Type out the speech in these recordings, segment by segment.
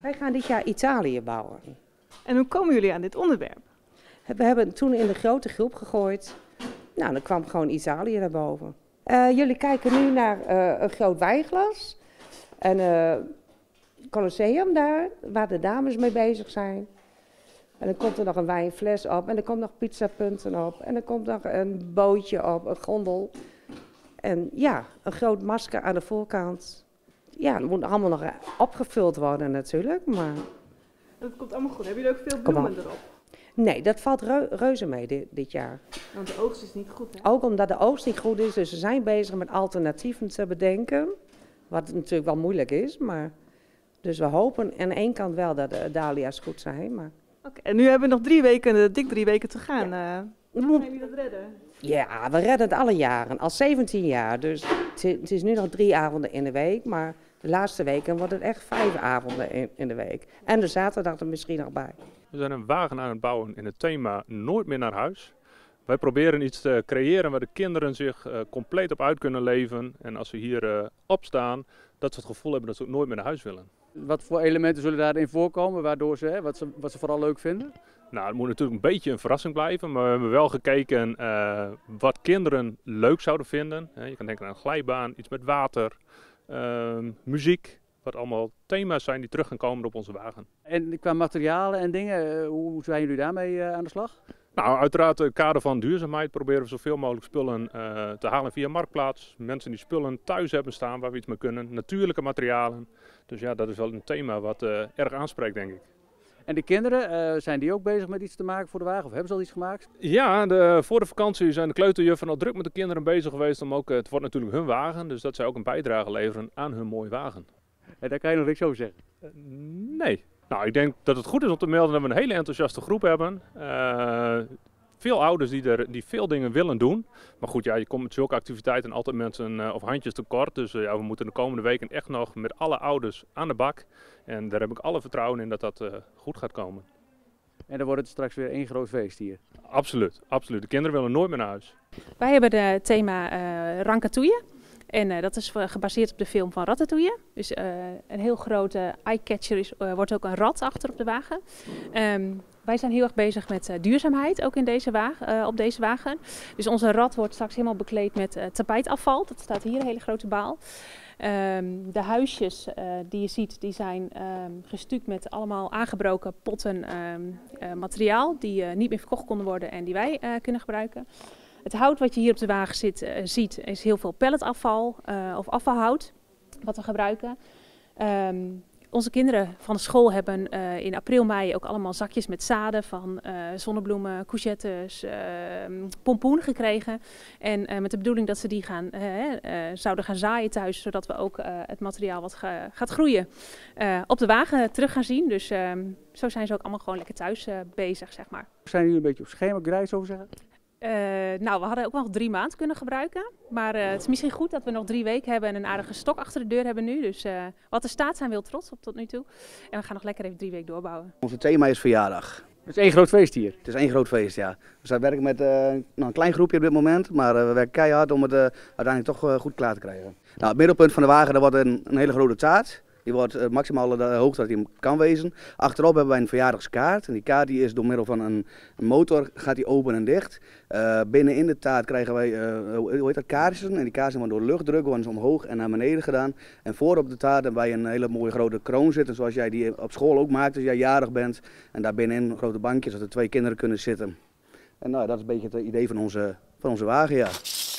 Wij gaan dit jaar Italië bouwen. En hoe komen jullie aan dit onderwerp? We hebben het toen in de grote groep gegooid. Nou, dan kwam gewoon Italië naar boven. Jullie kijken nu naar een groot wijnglas. Een Colosseum daar, waar de dames mee bezig zijn. En dan komt er nog een wijnfles op. En er komt nog pizzapunten op. En er komt nog een bootje op, een gondel. En ja, een groot masker aan de voorkant. Ja, dat moet allemaal nog opgevuld worden natuurlijk, maar... Dat komt allemaal goed. Hebben jullie ook veel bloemen erop? Nee, dat valt reuze mee dit jaar. Want de oogst is niet goed, hè? Ook omdat de oogst niet goed is, dus ze zijn bezig met alternatieven te bedenken. Wat natuurlijk wel moeilijk is, maar... Dus we hopen aan één kant wel dat de dahlia's goed zijn, maar... Oké, en nu hebben we nog 3 weken, dik 3 weken te gaan. Gaan jullie dat redden? Ja, we redden het alle jaren, al 17 jaar. Dus het is nu nog 3 avonden in de week, maar de laatste weken wordt het echt 5 avonden in de week. En de zaterdag er misschien nog bij. We zijn een wagen aan het bouwen in het thema Nooit meer naar huis. Wij proberen iets te creëren waar de kinderen zich compleet op uit kunnen leven. En als ze hier opstaan, dat ze het gevoel hebben dat ze ook nooit meer naar huis willen. Wat voor elementen zullen daarin voorkomen, waardoor ze, wat ze vooral leuk vinden? Nou, het moet natuurlijk een beetje een verrassing blijven, maar we hebben wel gekeken wat kinderen leuk zouden vinden. Je kan denken aan een glijbaan, iets met water, muziek, wat allemaal thema's zijn die terug gaan komen op onze wagen. En qua materialen en dingen, hoe zijn jullie daarmee aan de slag? Nou, uiteraard in het kader van duurzaamheid proberen we zoveel mogelijk spullen te halen via Marktplaats. Mensen die spullen thuis hebben staan waar we iets mee kunnen, natuurlijke materialen. Dus ja, dat is wel een thema wat erg aanspreekt, denk ik. En de kinderen, zijn die ook bezig met iets te maken voor de wagen? Of hebben ze al iets gemaakt? Ja, voor de vakantie zijn de kleuterjuffen al druk met de kinderen bezig geweest. Het wordt natuurlijk hun wagen, dus dat zij ook een bijdrage leveren aan hun mooie wagen. En daar kan je nog niks over zeggen? Nee. Nou, ik denk dat het goed is om te melden dat we een hele enthousiaste groep hebben. Veel ouders die veel dingen willen doen. Maar goed, ja, je komt met zulke activiteiten altijd mensen of handjes tekort. Dus ja, we moeten de komende weken echt nog met alle ouders aan de bak. En daar heb ik alle vertrouwen in dat dat goed gaat komen. En dan wordt het straks weer één groot feest hier? Absoluut, absoluut. De kinderen willen nooit meer naar huis. Wij hebben het thema Rankatouille. En dat is gebaseerd op de film van Ratatouille. Dus een heel grote eye-catcher wordt ook een rat achter op de wagen. Wij zijn heel erg bezig met duurzaamheid, ook in op deze wagen. Dus onze rat wordt straks helemaal bekleed met tapijtafval. Dat staat hier, een hele grote baal. De huisjes die je ziet, die zijn gestuukt met allemaal aangebroken potten materiaal. Die niet meer verkocht konden worden en die wij kunnen gebruiken. Het hout wat je hier op de wagen ziet is heel veel pelletafval of afvalhout wat we gebruiken. Onze kinderen van de school hebben in april, mei ook allemaal zakjes met zaden van zonnebloemen, courgettes, pompoen gekregen. En met de bedoeling dat ze die zouden gaan zaaien thuis, zodat we ook het materiaal wat gaat groeien op de wagen terug gaan zien. Dus zo zijn ze ook allemaal gewoon lekker thuis bezig, zeg maar. Zijn jullie een beetje op schema, kan je zo zeggen? Nou, we hadden ook nog 3 maanden kunnen gebruiken. Maar het is misschien goed dat we nog 3 weken hebben en een aardige stok achter de deur hebben nu. Dus wat er staat zijn we heel trots op tot nu toe. En we gaan nog lekker even 3 weken doorbouwen. Onze thema is verjaardag. Het is één groot feest hier? Het is één groot feest, ja. We werken met een klein groepje op dit moment, maar we werken keihard om het uiteindelijk toch goed klaar te krijgen. Nou, het middelpunt van de wagen dat wordt een hele grote taart. Die wordt maximaal de hoogte dat hij kan wezen. Achterop hebben wij een verjaardagskaart. En die kaart die is door middel van een motor gaat die open en dicht. Binnenin de taart krijgen wij kaarsen. En die kaarsen worden door luchtdruk worden ze omhoog en naar beneden gedaan. En voor op de taart hebben wij een hele mooie grote kroon zitten. Zoals jij die op school ook maakt als jij jarig bent. En daar binnenin grote bankjes zodat er 2 kinderen kunnen zitten. En nou, dat is een beetje het idee van onze wagen, ja.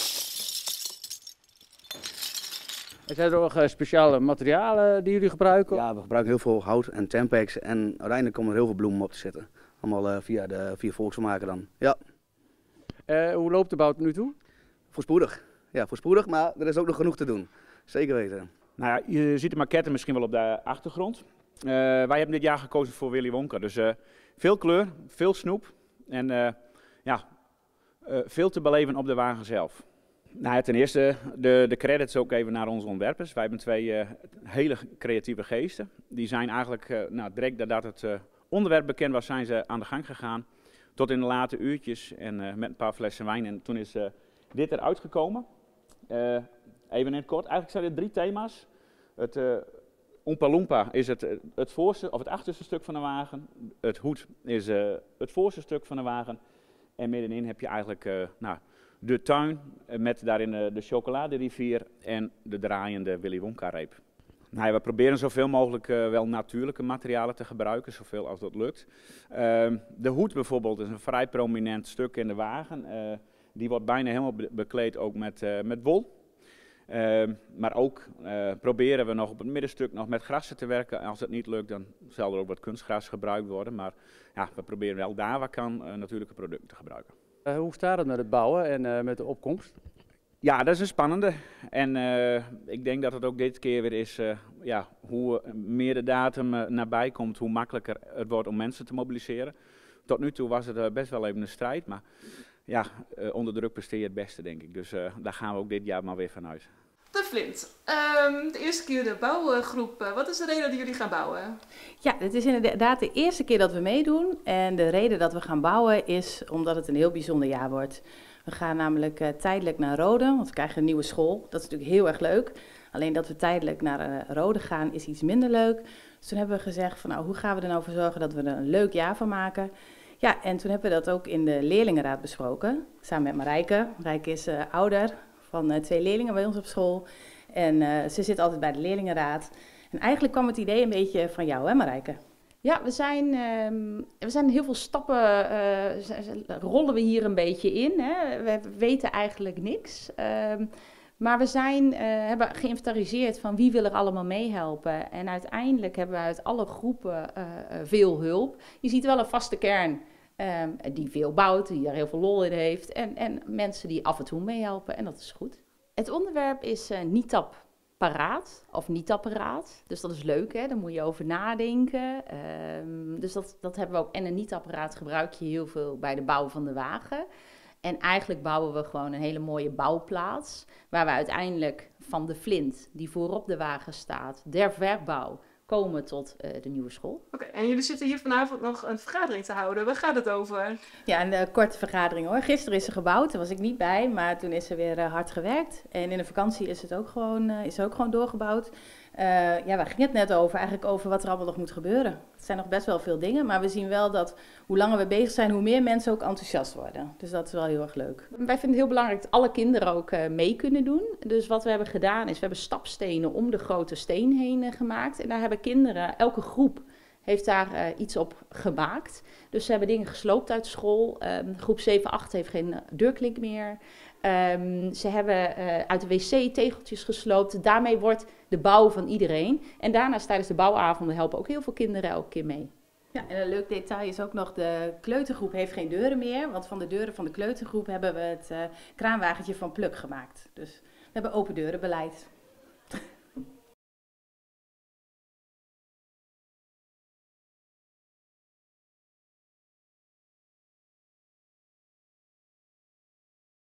Er zijn er nog speciale materialen die jullie gebruiken? Ja, we gebruiken heel veel hout en Tempex en uiteindelijk komen er heel veel bloemen op te zitten. Allemaal via Volksvermaken dan. Ja. Hoe loopt de bouw tot nu toe? Voorspoedig. Ja, voorspoedig, maar er is ook nog genoeg te doen. Zeker weten. Nou ja, je ziet de maquette misschien wel op de achtergrond. Wij hebben dit jaar gekozen voor Willy Wonka. Dus veel kleur, veel snoep en veel te beleven op de wagen zelf. Nou ja, ten eerste de credits ook even naar onze ontwerpers. Wij hebben 2 hele creatieve geesten. Die zijn eigenlijk direct nadat het onderwerp bekend was, zijn ze aan de gang gegaan. Tot in de late uurtjes en met een paar flessen wijn. En toen is dit eruit gekomen. Even in het kort, eigenlijk zijn er 3 thema's. Het Oompa Loompa is het voorste of het achterste stuk van de wagen. Het hoed is het voorste stuk van de wagen. En middenin heb je eigenlijk de tuin met daarin de chocoladerivier en de draaiende Willy Wonka reep. Nou ja, we proberen zoveel mogelijk wel natuurlijke materialen te gebruiken, zoveel als dat lukt. De hoed bijvoorbeeld is een vrij prominent stuk in de wagen. Die wordt bijna helemaal bekleed ook met wol. Maar ook proberen we nog op het middenstuk nog met grassen te werken. Als dat niet lukt, dan zal er ook wat kunstgras gebruikt worden. Maar ja, we proberen wel daar waar kan natuurlijke producten te gebruiken. Hoe staat het met het bouwen en met de opkomst? Ja, dat is een spannende. En ik denk dat het ook dit keer weer is, hoe meer de datum nabij komt, hoe makkelijker het wordt om mensen te mobiliseren. Tot nu toe was het best wel even een strijd, maar ja, onder druk presteer je het beste, denk ik. Dus daar gaan we ook dit jaar maar weer vanuit. De Flint, de eerste keer de bouwgroep. Wat is de reden dat jullie gaan bouwen? Ja, dit is inderdaad de eerste keer dat we meedoen. En de reden dat we gaan bouwen is omdat het een heel bijzonder jaar wordt. We gaan namelijk tijdelijk naar Rode, want we krijgen een nieuwe school. Dat is natuurlijk heel erg leuk. Alleen dat we tijdelijk naar Rode gaan is iets minder leuk. Dus toen hebben we gezegd van, nou, hoe gaan we er nou voor zorgen dat we er een leuk jaar van maken? Ja, en toen hebben we dat ook in de leerlingenraad besproken. Samen met Marijke. Marijke is ouder van 2 leerlingen bij ons op school. En ze zit altijd bij de leerlingenraad. En eigenlijk kwam het idee een beetje van jou, hè Marijke? Ja, we zijn heel veel stappen, rollen we hier een beetje in. Hè. We weten eigenlijk niks. Maar we hebben geïnventariseerd van wie wil er allemaal meehelpen. En uiteindelijk hebben we uit alle groepen veel hulp. Je ziet wel een vaste kern die veel bouwt, die daar heel veel lol in heeft. En mensen die af en toe meehelpen en dat is goed. Het onderwerp is NITAP paraat of niet apparaat. Dus dat is leuk, hè? Daar moet je over nadenken. Dus dat hebben we ook. En een niet-apparaat gebruik je heel veel bij de bouw van de wagen. En eigenlijk bouwen we gewoon een hele mooie bouwplaats. Waar we uiteindelijk van de Flint, die voorop de wagen staat, der verbouw, komen tot de nieuwe school. Oké, en jullie zitten hier vanavond nog een vergadering te houden. Waar gaat het over? Ja, een korte vergadering hoor. Gisteren is ze gebouwd, daar was ik niet bij, maar toen is er weer hard gewerkt. En in de vakantie is het ook gewoon doorgebouwd. Ja, waar ging het net over? Eigenlijk over wat er allemaal nog moet gebeuren. Het zijn nog best wel veel dingen, maar we zien wel dat hoe langer we bezig zijn, hoe meer mensen ook enthousiast worden. Dus dat is wel heel erg leuk. Wij vinden het heel belangrijk dat alle kinderen ook mee kunnen doen. Dus wat we hebben gedaan is, we hebben stapstenen om de grote steen heen gemaakt. En daar hebben kinderen, elke groep heeft daar iets op gemaakt. Dus ze hebben dingen gesloopt uit school. Groep 7-8 heeft geen deurklink meer. Ze hebben uit de wc tegeltjes gesloopt. Daarmee wordt de bouw van iedereen. En daarnaast tijdens de bouwavonden helpen ook heel veel kinderen elke keer mee. Ja, en een leuk detail is ook nog, de kleutergroep heeft geen deuren meer. Want van de deuren van de kleutergroep hebben we het kraanwagentje van Pluk gemaakt. Dus we hebben open deurenbeleid.